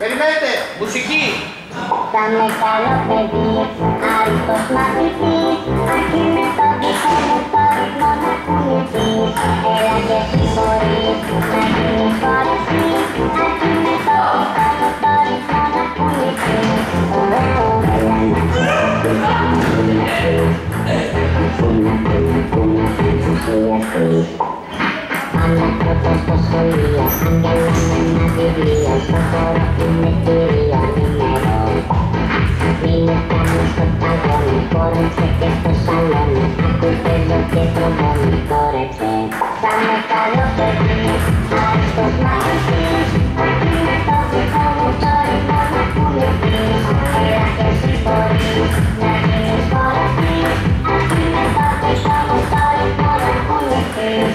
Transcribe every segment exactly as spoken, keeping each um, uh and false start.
Περιμένετε, μουσική. Θα με καλό παιδί, άριστος μαθητής, αρχή με το δικό μου το ρυθμό να κουνηθείς. Έλα και εσύ μπορείς να γίνεις φορεσής, αρχή με το δικό μου το ρυθμό να κουνηθείς. Πάμε πρώτα στο σχολείο, άγγελα με ένα βιβλίο, στο χώρο είναι κυρία νούμερο. Μην κάνεις στο ταγόνι, χόρεψε και στο σαλόνι, ακού παίζω και τρομώνει, χόρεψε. Θα με καλό παιδί, άριστος μαθητής, αρχή με το δικό μου το ρυθμό να κουνηθείς. Έλα και εσύ μπορείς να γίνεις χορευτής, αρχή με το δικό μου το ρυθμό να κουνηθείς.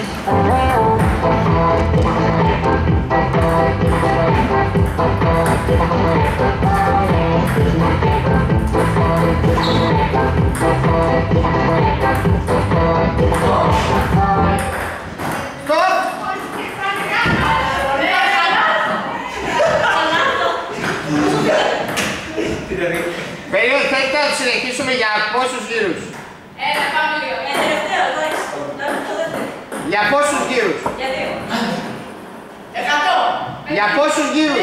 Περίοδο, θέλετε να συνεχίσουμε για πόσους γύρους? Ένα, πάμε δύο. Ε, τελευταίο, εντάξει. Για πόσους γύρους? Για δύο. Εκατό. Για πόσους γύρους?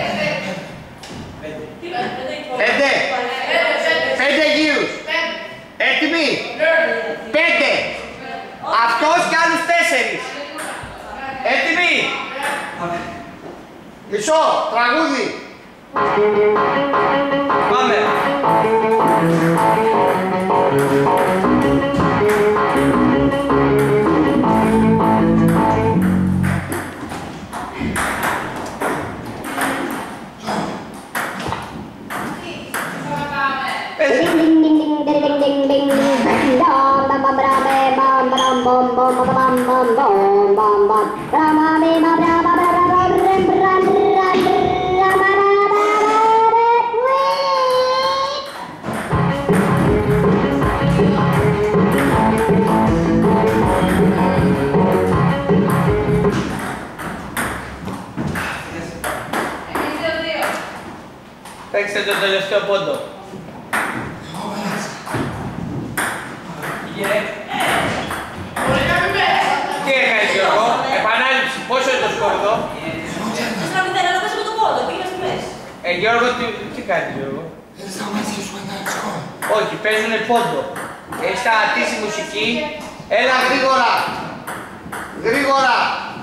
Πέντε. Πέντε γύρους. Έτοιμοι? Πέντε. Αυτός και άλλους τέσσερις. Έτοιμοι? Μισό, τραγούδι. Πάμε. Παίξτε το τελευταίο πόντο. Τι έκανες Γιώργο, επανάληψη, πόσο είναι το σκορ εδώ? τέσσερα μηδέν, αλλά πες με το πόντο, πήγες στη μέση. Ε, Γιώργο, τι, τι κάνεις Γιώργο? Όχι, παίζουνε πόντο. Έχει σταματήσει η μουσική. Έλα γρήγορα. Γρήγορα.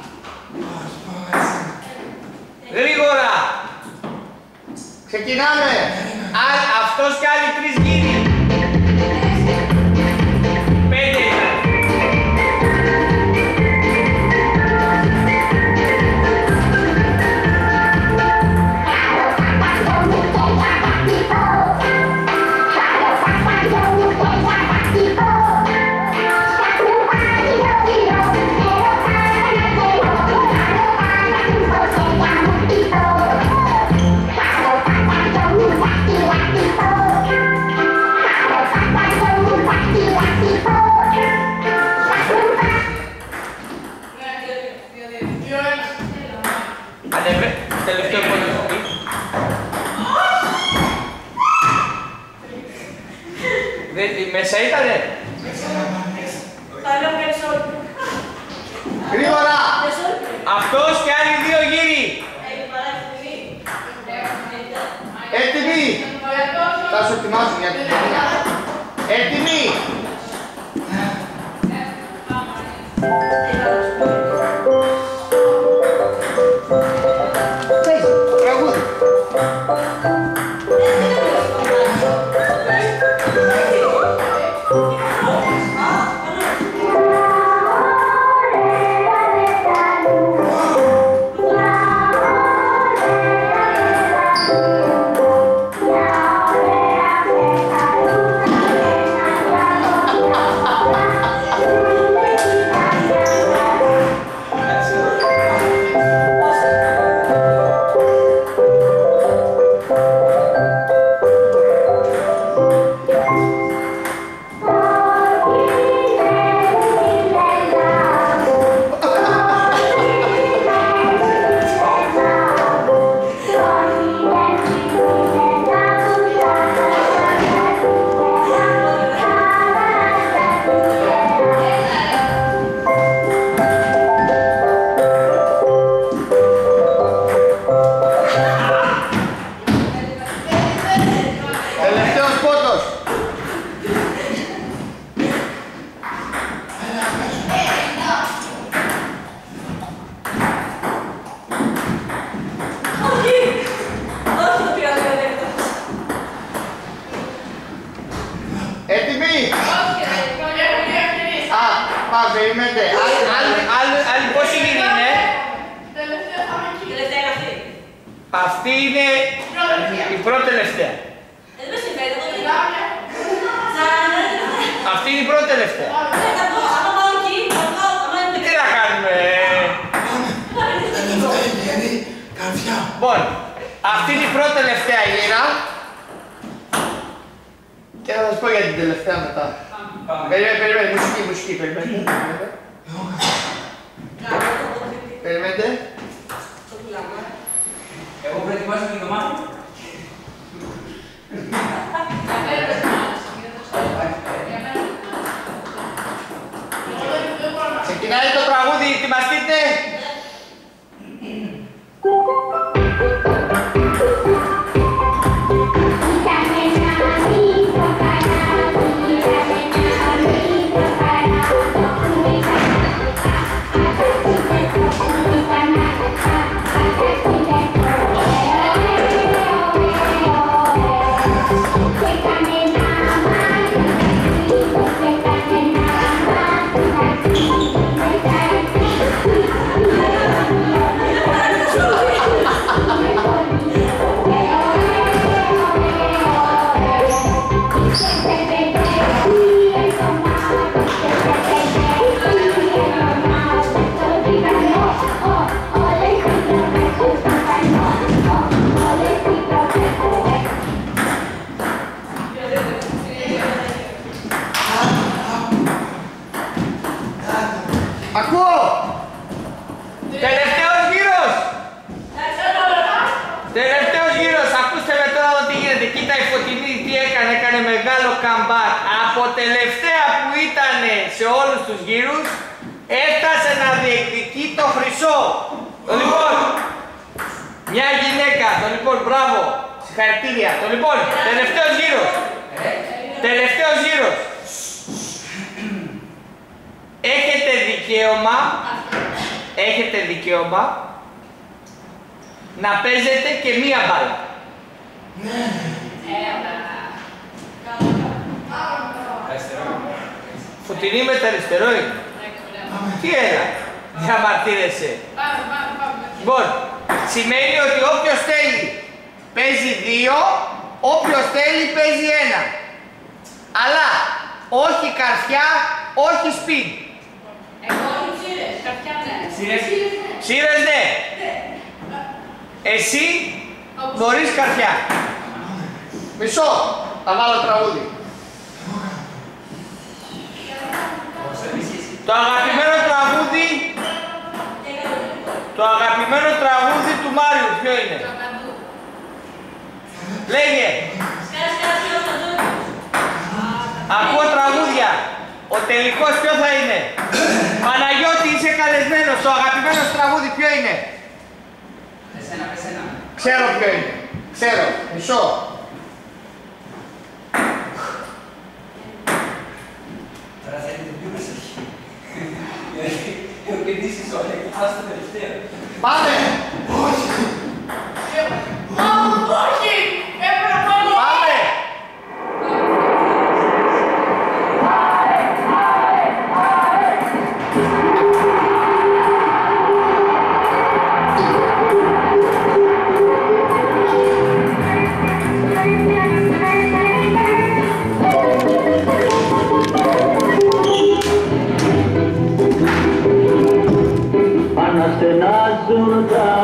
Γρήγορα. Ξεκινάμε. Α, αυτός κι άλλοι τρεις γύρι. Πέντε ήταν. Τελευταίο πόντο σου πει. Μέσα ήτανε. Γρήγορα. Αυτός και άλλοι δύο γύρι. Έτοιμοι. Θα σου ετοιμάσω για την ταινία. Έτοιμοι. Yeah. Αυτή είναι η πρώτη τελευταία. Δεν με συμφέρει, το τριγάμια. Σαν... Αυτή είναι η πρώτη τελευταία. Άμα πάω εκεί, θα πάω, άμα είναι... Τι να κάνουμε. Λοιπόν, αυτή είναι η πρώτη τελευταία γύρα. Και θα σας πω για την τελευταία μετά. Περιμένετε, περιμένετε, μουσική, μουσική, περιμένετε. Περιμένετε. Εγώ προετοιμάζω την ομάδα. Ξεκινάει το τραγούδι, ετοιμαστείτε. Ακούω! Τελευταίος γύρος! Τελευταίος γύρος! Ακούστε με τώρα τι γίνεται. Κοίτα η Φωτεινή τι έκανε. Έκανε μεγάλο comeback. Από τελευταία που ήταν σε όλους τους γύρους έφτασε να διεκδικεί το χρυσό. Το λοιπόν, μια γυναίκα. Το λοιπόν, μπράβο. Συγχαρητήρια. Το λοιπόν, τελευταίος γύρος. Τελευταίος γύρος. Έχετε δικαίωμα, έχετε δικαίωμα να παίζετε και μία μπάλα. Φωτεινή με τα αριστερό είναι. Τι έλα, διαμαρτύρεσαι. Λοιπόν, σημαίνει ότι όποιος θέλει παίζει δύο, όποιος θέλει παίζει ένα. Αλλά όχι καρφιά, όχι σπίτι. Εγώ όχι ξύρες, καρφιά ναι. Ξύρες ναι. Εσύ μπορείς καρφιά. Μισό, θα βάλω τραγούδι. Το αγαπημένο τραγούδι, το αγαπημένο τραγούδι του Μάριου, ποιο είναι? Λέγε. Ακούω τραγούδια. Ο τελικός ποιο θα είναι? Παναγιώτη, είσαι καλεσμένος. Το αγαπημένο σου τραγούδι ποιο είναι? Εσένα, εσένα. Ξέρω ποιο είναι. Ξέρω. Μισό. Τώρα θέλετε πιο προσοχή. Γιατί έχω κερδίσεις όλα και θα στο τελευταίο. Πάμε! Όχι! Έπρεπε να πάω! Πάμε! Αναστενάζουν τα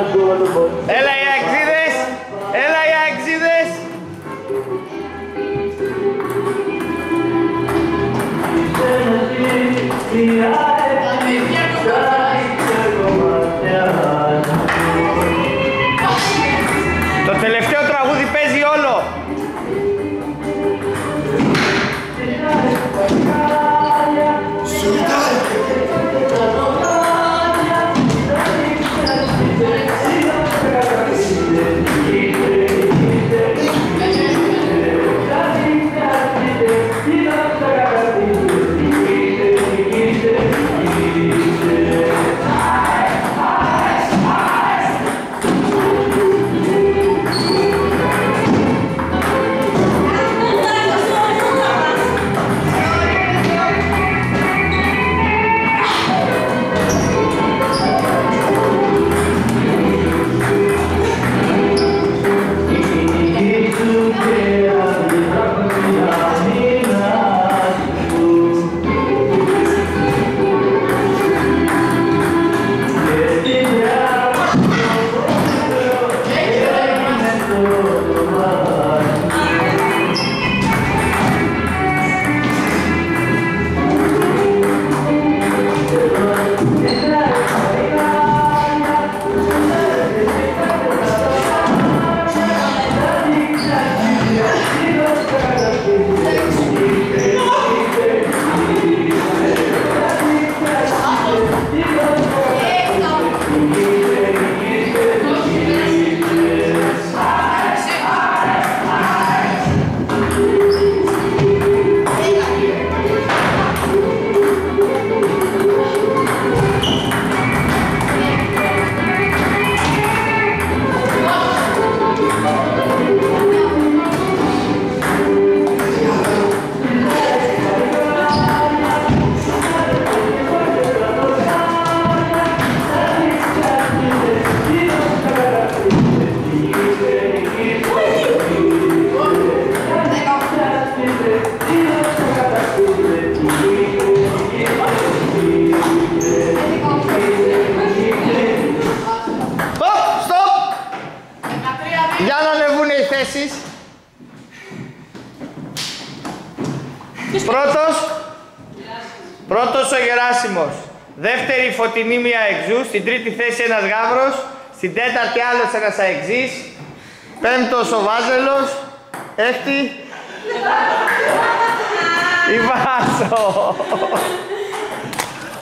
Πρώτος, πρώτος ο Γεράσιμος. Δεύτερη Φωτεινή μία εξού. Στην τρίτη θέση ένας Γάβρος. Στην τέταρτη άλλος ένας αεξής. Πέμπτος ο Βάζελος. Έκτη η Βάσο.